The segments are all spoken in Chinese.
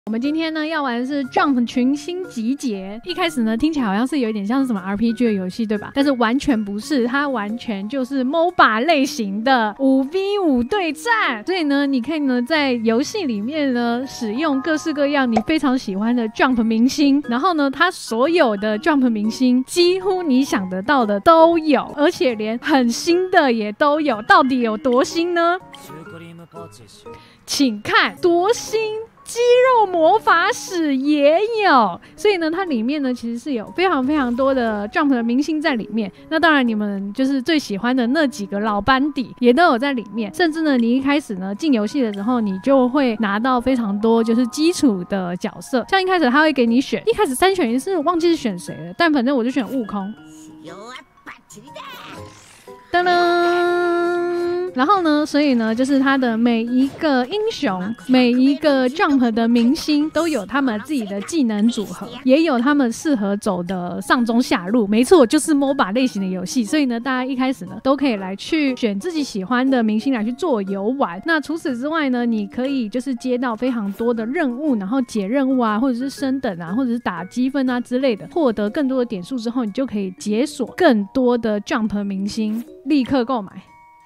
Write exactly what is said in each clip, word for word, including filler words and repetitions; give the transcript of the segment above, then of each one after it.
我们今天呢要玩的是 Jump 群星集结。一开始呢听起来好像是有一点像是什么 R P G 的游戏，对吧？但是完全不是，它完全就是 M O B A 类型的 五 V 五 对战。所以呢，你可以呢在游戏里面呢使用各式各样你非常喜欢的 Jump 明星，然后呢，它所有的 Jump 明星几乎你想得到的都有，而且连很新的也都有。到底有多新呢？请看多新。肌肉魔法使也有，所以呢，它里面呢其实是有非常非常多的 Jump 的明星在里面。那当然，你们就是最喜欢的那几个老班底也都有在里面。甚至呢，你一开始呢进游戏的时候，你就会拿到非常多就是基础的角色。像一开始他会给你选，一开始三选一是忘记是选谁了，但反正我就选悟空。噔噔，然后呢，所以呢，就是他的每一个英雄、每一个 Jump 的明星都有他们自己的技能组合，也有他们适合走的上中下路。没错，就是 M O B A 类型的游戏，所以呢，大家一开始呢都可以来去选自己喜欢的明星来去做游玩。那除此之外呢，你可以就是接到非常多的任务，然后解任务啊，或者是升等啊，或者是打积分啊之类的，获得更多的点数之后，你就可以解锁更多的 Jump 明星。立刻购买，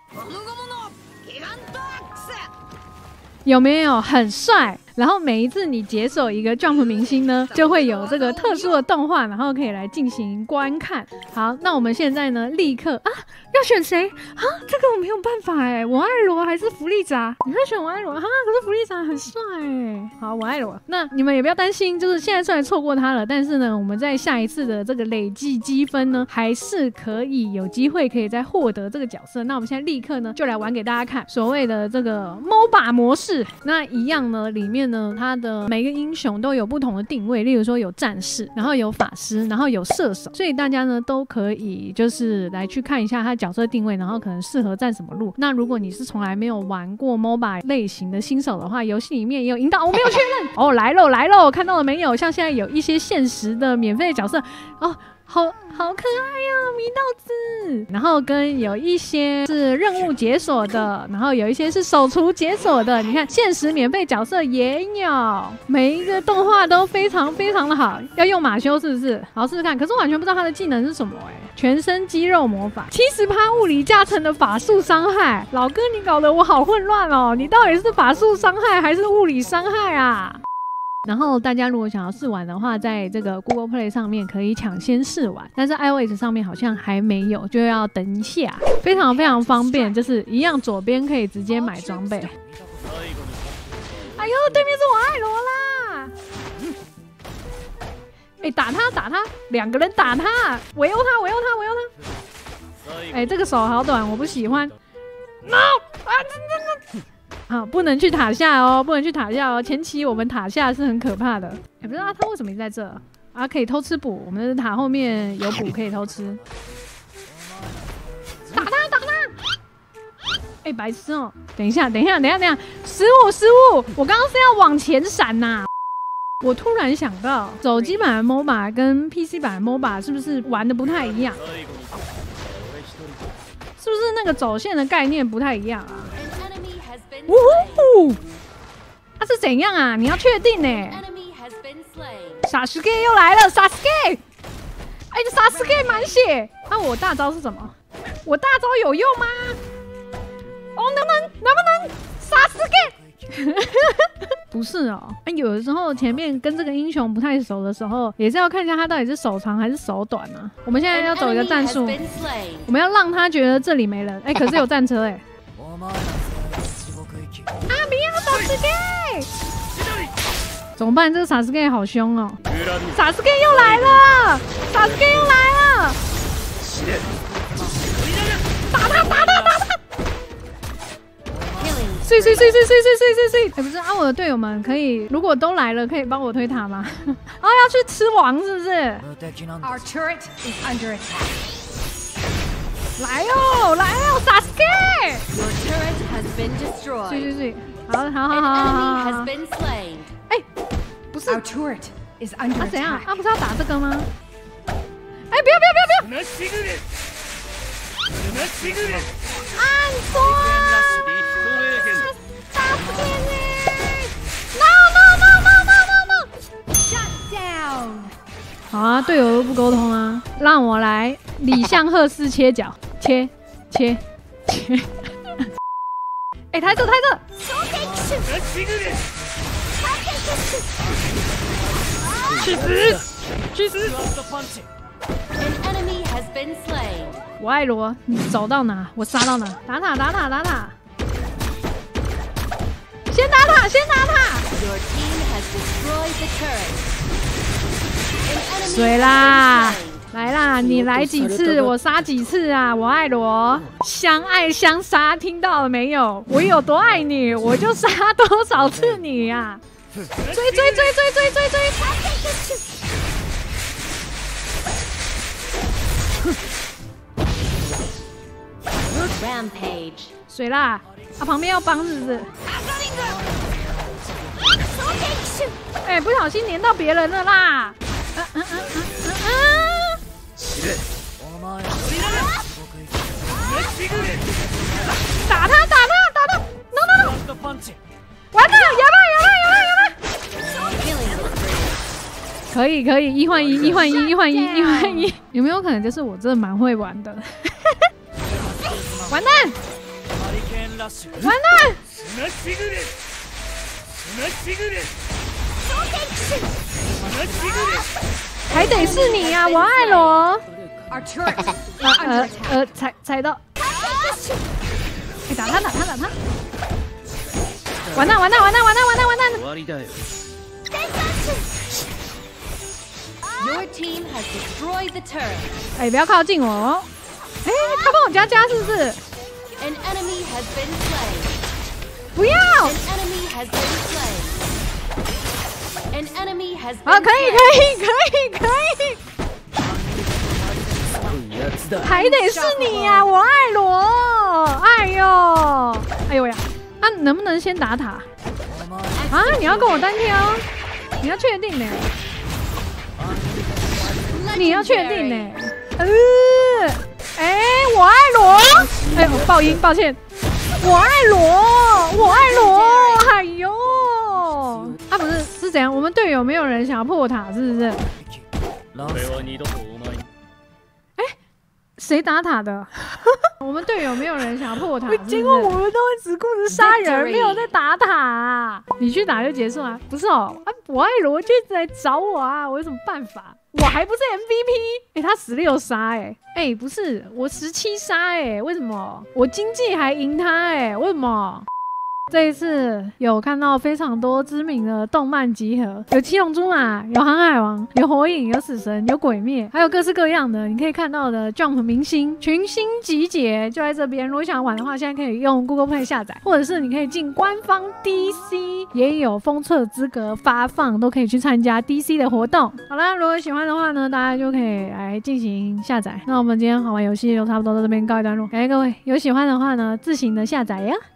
有没有很帅？然后每一次你解锁一个 Jump 明星呢，就会有这个特殊的动画，然后可以来进行观看。好，那我们现在呢，立刻啊，要选谁啊？这个我没有办法哎，我爱罗还是弗利扎？你会选我爱罗哈？可是弗利扎很帅哎。好，我爱罗。那你们也不要担心，就是现在虽然错过他了，但是呢，我们在下一次的这个累计积分呢，还是可以有机会可以再获得这个角色。那我们现在立刻呢，就来玩给大家看所谓的这个 M O B A 模式。那一样呢，里面呢，它的每个英雄都有不同的定位，例如说有战士，然后有法师，然后有射手，所以大家呢都可以就是来去看一下它角色定位，然后可能适合站什么路。那如果你是从来没有玩过 M O B A 类型的新手的话，游戏里面也有引导，我没有确认哦，来喽来喽，看到了没有？像现在有一些限时的免费的角色哦。好好可爱哦，祢豆子。然后跟有一些是任务解锁的，然后有一些是手厨解锁的。你看，限时免费角色也有，每一个动画都非常非常的好。要用马修是不是？好，试试看。可是我完全不知道他的技能是什么哎、欸。全身肌肉魔法，七十趴物理加成的法术伤害。老哥，你搞得我好混乱哦，你到底是法术伤害还是物理伤害啊？然后大家如果想要试玩的话，在这个 Google Play 上面可以抢先试玩，但是 iOS 上面好像还没有，就要等一下。非常非常方便，就是一样左边可以直接买装备。哎呦，对面是我爱罗啦！哎，打他打他，两个人打他，围殴他围殴他围殴他。哎，这个手好短，我不喜欢。No 啊，真的。啊，不能去塔下哦，不能去塔下哦。前期我们塔下是很可怕的。也不知道他为什么一直在这啊？可以偷吃补，我们的塔后面有补可以偷吃。打他，打他！哎、欸，白痴哦！等一下，等一下，等一下，等一下，失误，失误！我刚刚是要往前闪呐、啊。我突然想到，手机版的 M O B A 跟 P C 版的 M O B A 是不是玩的不太一样？是不是那个走线的概念不太一样啊？呜呼！他、啊、是怎样啊？你要确定呢、欸。Sasuke 又来了 ，Sasuke！ 哎，这 Sasuke 满血。那、啊、我大招是什么？我大招有用吗？哦，能不能？能不能 ？Sasuke！ 不是哦，有的时候前面跟这个英雄不太熟的时候，也是要看一下他到底是手长还是手短啊。我们现在要走一个战术，我们要让他觉得这里没人。哎，可是有战车哎。啊！不要Sasuke！怎么办？这个Sasuke好凶哦！Sasuke又来了！Sasuke又来了！打他！打他！打他！碎碎碎碎碎碎碎碎碎！哎，不是啊，我的队友们可以，如果都来了，可以帮我推塔吗？啊，要去吃王是不是 ？Our turret is under attack. 来哦，来哦 ，Sasuke！Your turret has been destroyed. 对对对，好，好，好，好，好，好。哎，不是 ，Our turret is under attack. 啊，怎样？啊，不是要打这个吗？哎，不要，不要，不要，不要！按错！Sasuke！No no no no no no！ 啊，队友又不沟通啊，让我来李相赫斯切角，切切切。哎、欸，抬着抬着！去死！去死！我爱罗，你走到哪，我杀到哪。打塔打塔打塔！先打塔，先打塔！水啦！来啦，你来几次，我杀几次啊！我爱罗，相爱相杀，听到了没有？我有多爱你，我就杀多少次你呀、啊！追追追追追追追！ Rampage， 水啦！啊，旁边要帮是不是？哎、欸，不小心粘到别人了啦！嗯嗯嗯嗯嗯嗯！打他打他打他 ！No no no！ 完了，有了有了有了有了！可以可以，一换一，一换一，一换一，一换一。有没有可能就是我真的蛮会玩的？完蛋！完蛋！还得是你呀、啊，我爱罗。呃呃呃，踩踩到。哎，打他打他打他！完蛋完蛋完蛋完蛋完蛋完蛋！ Your team has destroyed the turret. 哎，不要靠近我哦！哎，他帮我加加是不是 An enemy has been slain. 不要！ An enemy has been slain. An enemy has been 啊，可以可以可以可以！还得是你呀、啊，我爱罗！哎呦，哎呦呀！啊，能不能先打塔？啊，你要跟我单挑？你要确定呢？ 你要确定呢、欸？呃，哎、欸，我爱罗，哎、欸，我爆音，抱歉，我爱罗，我爱罗，哎呦，啊不是，是怎样？我们队友没有人想要破塔，是不是？哎、欸，谁打塔的？我们队友没有人想要破塔，是是结果我们都会只顾着杀人，没有在打塔、啊。你去打就结束啊？不是哦，啊，我爱罗就一直来找我啊，我有什么办法？ 我还不是 M V P， 哎、欸，他十六杀，哎，哎，不是，我十七杀，哎，为什么？我经济还赢他，哎，为什么？这一次有看到非常多知名的动漫集合，有七龙珠嘛，有航海王，有火影，有死神，有鬼灭，还有各式各样的你可以看到的 Jump 明星群星集结，就在这边。如果想玩的话，现在可以用 Google Play 下载，或者是你可以进官方 D C， 也有封测资格发放，都可以去参加 D C 的活动。好啦，如果喜欢的话呢，大家就可以来进行下载。那我们今天好玩游戏就差不多到这边告一段落，感谢各位，有喜欢的话呢，自行的下载呀。